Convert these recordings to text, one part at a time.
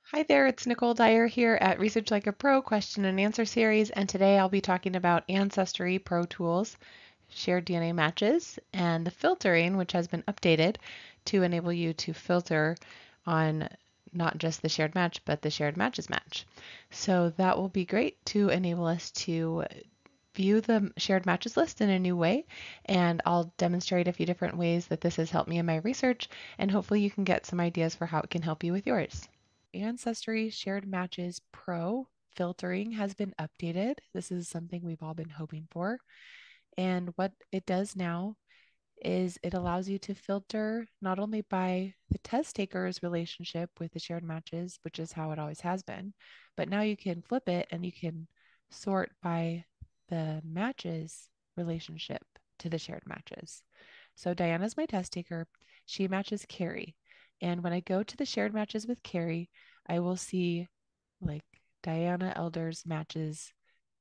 Hi there, it's Nicole Dyer here at Research Like a Pro question and answer series, and today I'll be talking about Ancestry Pro Tools, shared DNA matches, and the filtering, which has been updated to enable you to filter on not just the shared match, but the shared matches match. So that will be great to enable us to view the shared matches list in a new way, and I'll demonstrate a few different ways that this has helped me in my research, and hopefully you can get some ideas for how it can help you with yours. Ancestry Shared Matches Pro filtering has been updated. This is something we've all been hoping for. And what it does now is it allows you to filter not only by the test taker's relationship with the shared matches, which is how it always has been, but now you can flip it and you can sort by the matches relationship to the shared matches. So Diana's my test taker. She matches Carrie. And when I go to the shared matches with Carrie, I will see like Diana Elder's matches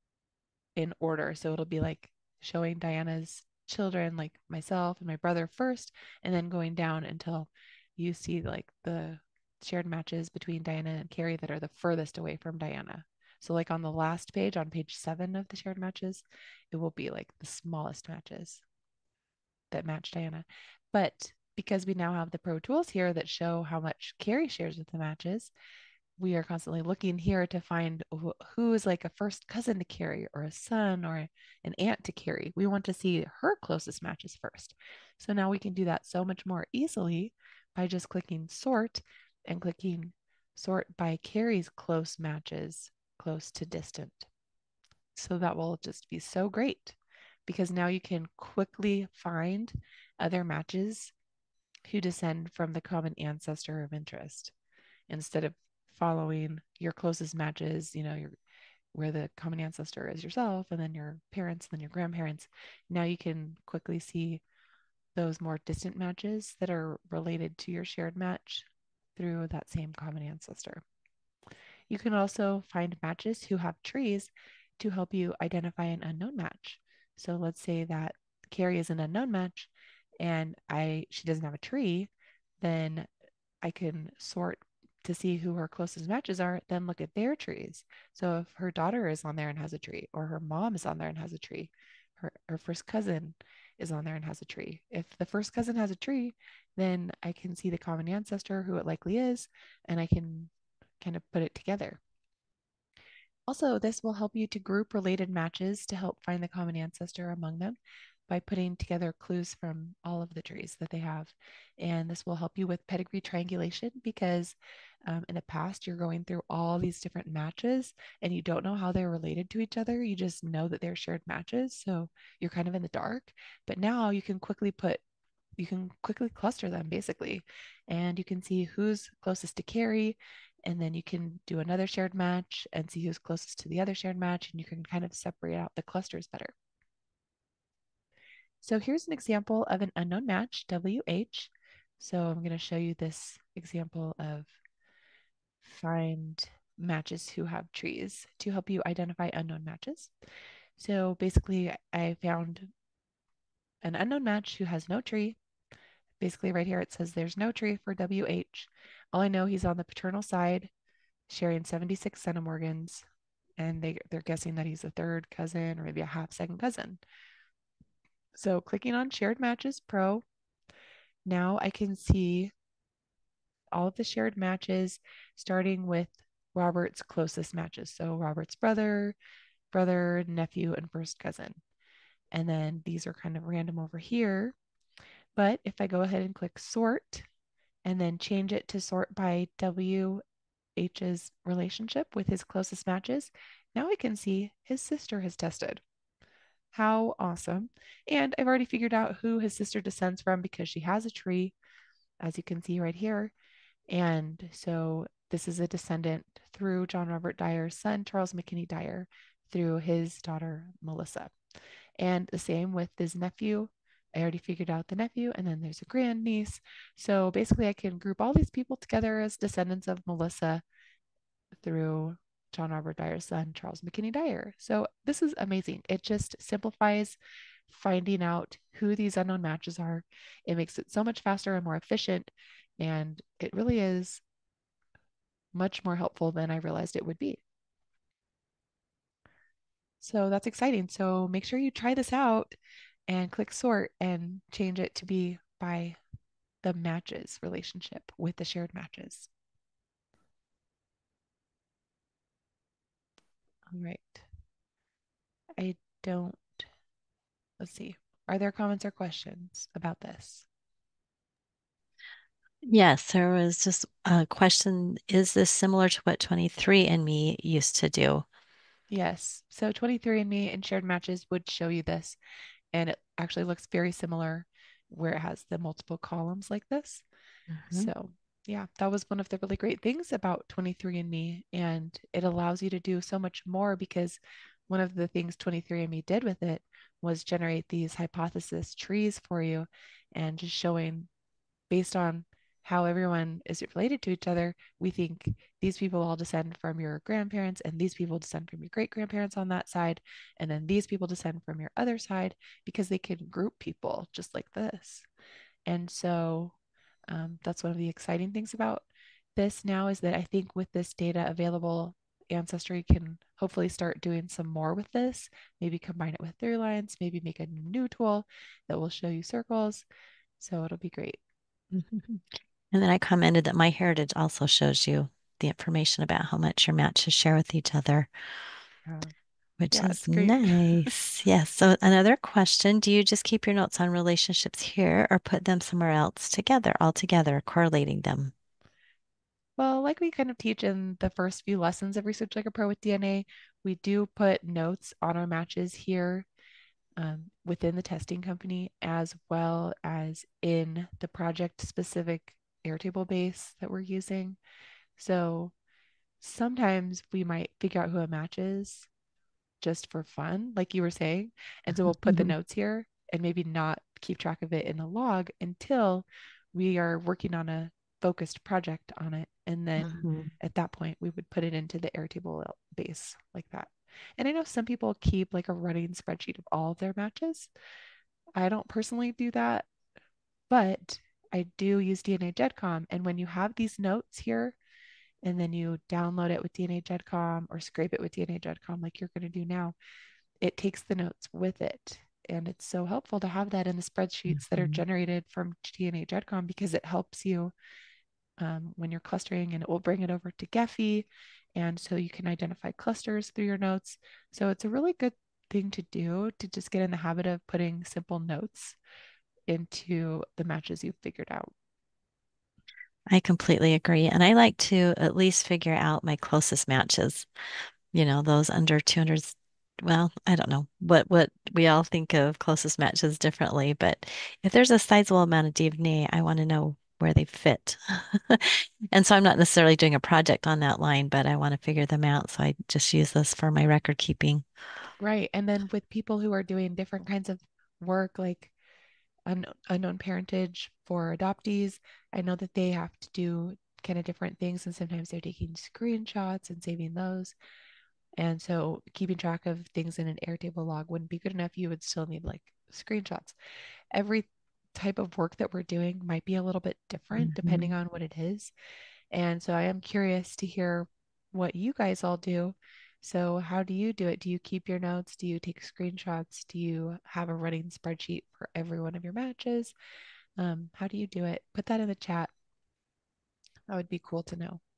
in order. So it'll be like showing Diana's children, like myself and my brother first, and then going down until you see like the shared matches between Diana and Carrie that are the furthest away from Diana. So, like on the last page, on page 7 of the shared matches, it will be like the smallest matches that match Diana. But because we now have the Pro Tools here that show how much Carrie shares with the matches, we are constantly looking here to find who is like a first cousin to Carrie or a son or an aunt to Carrie. We want to see her closest matches first. So now we can do that so much more easily by just clicking sort and clicking sort by Carrie's close matches, close to distant. So that will just be so great because now you can quickly find other matches who descend from the common ancestor of interest instead of following your closest matches, where the common ancestor is yourself and then your parents and then your grandparents. Now you can quickly see those more distant matches that are related to your shared match through that same common ancestor. You can also find matches who have trees to help you identify an unknown match. So let's say that Carrie is an unknown match and I she doesn't have a tree, then I can sort to see who her closest matches are, then look at their trees. So if her daughter is on there and has a tree, or her mom is on there and has a tree, her first cousin is on there and has a tree. If the first cousin has a tree, then I can see the common ancestor, who it likely is, and I can kind of put it together. Also, this will help you to group related matches to help find the common ancestor among them by putting together clues from all of the trees that they have. And this will help you with pedigree triangulation because in the past you're going through all these different matches and you don't know how they're related to each other. You just know that they're shared matches. So you're kind of in the dark. But now you can quickly cluster them basically, and you can see who's closest to Carrie, and then you can do another shared match and see who's closest to the other shared match, and you can kind of separate out the clusters better. So here's an example of an unknown match, WH. So I'm going to show you this example of find matches who have trees to help you identify unknown matches. So basically, I found an unknown match who has no tree. Basically, right here it says there's no tree for WH. All I know, he's on the paternal side, sharing 76 centimorgans, and they're guessing that he's a third cousin or maybe a half second cousin. So clicking on Shared Matches Pro, now I can see all of the shared matches, starting with Robert's closest matches. So Robert's brother, nephew, and first cousin. And then these are kind of random over here. But if I go ahead and click sort and then change it to sort by WH's relationship with his closest matches, now I can see his sister has tested. How awesome. And I've already figured out who his sister descends from because she has a tree, as you can see right here. And so this is a descendant through John Robert Dyer's son, Charles McKinney Dyer, through his daughter, Melissa. And the same with his nephew. I already figured out the nephew, and then there's a grandniece. So basically, I can group all these people together as descendants of Melissa through John Robert Dyer's son, Charles McKinney Dyer. So this is amazing. It just simplifies finding out who these unknown matches are. It makes it so much faster and more efficient. And it really is much more helpful than I realized it would be. So that's exciting. So make sure you try this out and click sort and change it to be by the matches relationship with the shared matches. All right. I don't, let's see. Are there comments or questions about this? Yes, there was just a question. Is this similar to what 23andMe used to do? Yes. So 23andMe and shared matches would show you this, and it actually looks very similar where it has the multiple columns like this. Mhm. So, yeah, that was one of the really great things about 23andMe, and it allows you to do so much more because one of the things 23andMe did with it was generate these hypothesis trees for you and just showing based on how everyone is related to each other, we think these people all descend from your grandparents, and these people descend from your great grandparents on that side, and then these people descend from your other side because they can group people just like this. And so that's one of the exciting things about this now is that I think with this data available, Ancestry can hopefully start doing some more with this, maybe combine it with through lines, maybe make a new tool that will show you circles. So it'll be great. Mhm. And then I commented that MyHeritage also shows you the information about how much your matches share with each other, Yeah, which yeah, is it's great. nice. Yes. So another question, do you just keep your notes on relationships here or put them somewhere else together, all together, correlating them? Well, like we kind of teach in the first few lessons of Research Like a Pro with DNA, we do put notes on our matches here within the testing company as well as in the project specific Airtable base that we're using. So sometimes we might figure out who a match is just for fun, like you were saying. And so we'll put the notes here and maybe not keep track of it in a log until we are working on a focused project on it. And then Mhm. at that point, we would put it into the Airtable base like that. And I know some people keep like a running spreadsheet of all of their matches. I don't personally do that, but I do use DNA GEDCOM. And when you have these notes here, and then you download it with DNA GEDCOM or scrape it with DNA GEDCOM like you're going to do now, it takes the notes with it. And it's so helpful to have that in the spreadsheets that are Mhm. generated from DNA GEDCOM because it helps you when you're clustering and it will bring it over to Gephi. And so you can identify clusters through your notes. So it's a really good thing to do to just get in the habit of putting simple notes into the matches you've figured out. I completely agree. And I like to at least figure out my closest matches, those under 200. Well, I don't know what we all think of closest matches differently, but if there's a sizable amount of DNA, I want to know where they fit. And so I'm not necessarily doing a project on that line, but I want to figure them out. So I just use this for my record keeping. Right. And then with people who are doing different kinds of work, like unknown parentage for adoptees, I know that they have to do kind of different things, and sometimes they're taking screenshots and saving those. And so keeping track of things in an Airtable log wouldn't be good enough. You would still need like screenshots. Every type of work that we're doing might be a little bit different depending Mhm. on what it is. And so I am curious to hear what you guys all do. So, how do you do it? Do you keep your notes? Do you take screenshots? Do you have a running spreadsheet for every one of your matches? How do you do it? Put that in the chat. That would be cool to know.